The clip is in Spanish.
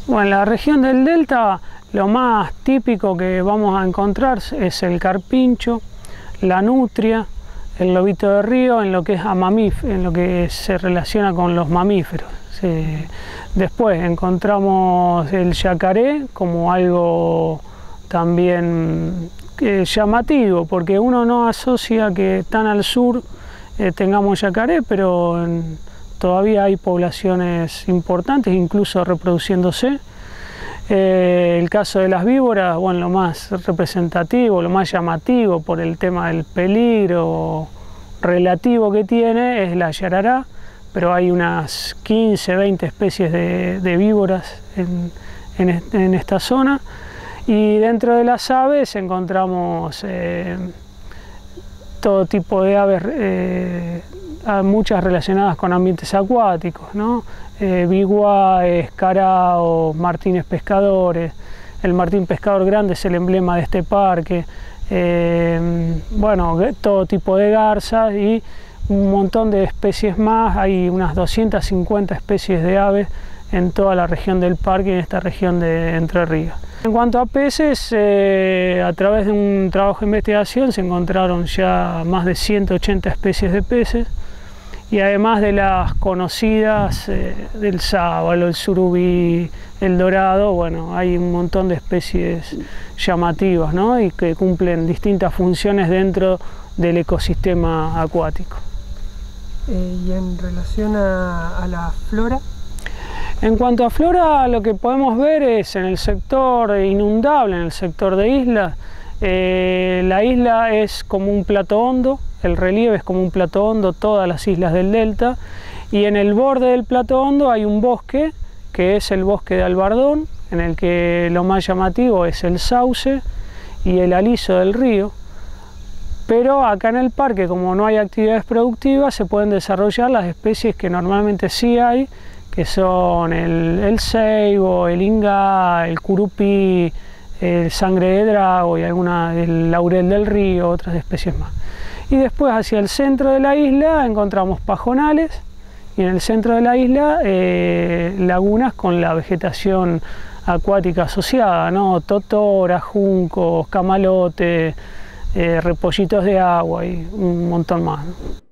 Bueno, en la región del Delta lo más típico que vamos a encontrar es el carpincho, la nutria, el lobito de río, en lo que es en lo que se relaciona con los mamíferos. Después encontramos el yacaré como algo también llamativo, porque uno no asocia que tan al sur tengamos yacaré, pero todavía hay poblaciones importantes, incluso reproduciéndose. El caso de las víboras, bueno, lo más representativo, lo más llamativo por el tema del peligro relativo que tiene es la yarará, pero hay unas 15, 20 especies de víboras en esta zona. Y dentro de las aves encontramos todo tipo de aves, muchas relacionadas con ambientes acuáticos, ¿no? Viguáes, caraos, martines pescadores. El martín pescador grande es el emblema de este parque. Bueno, todo tipo de garzas y un montón de especies más. Hay unas 250 especies de aves en toda la región del parque y en esta región de Entre Ríos. En cuanto a peces, a través de un trabajo de investigación se encontraron ya más de 180 especies de peces, y además de las conocidas del sábalo, el surubí, el dorado, bueno, hay un montón de especies llamativas, ¿no? Y que cumplen distintas funciones dentro del ecosistema acuático. ¿Y en relación a la flora? En cuanto a flora, lo que podemos ver es en el sector inundable, en el sector de islas, la isla es como un plato hondo, el relieve es como un plato hondo, todas las islas del delta, y en el borde del plato hondo hay un bosque, que es el bosque de Albardón, en el que lo más llamativo es el sauce y el aliso del río. Pero acá en el parque, como no hay actividades productivas, se pueden desarrollar las especies que normalmente sí hay, que son el ceibo, el ingá, el curupí, el sangre de drago y el laurel del río, otras especies más. Y después hacia el centro de la isla encontramos pajonales, y en el centro de la isla lagunas con la vegetación acuática asociada, ¿no? Totora, juncos, camalote, repollitos de agua y un montón más, ¿no?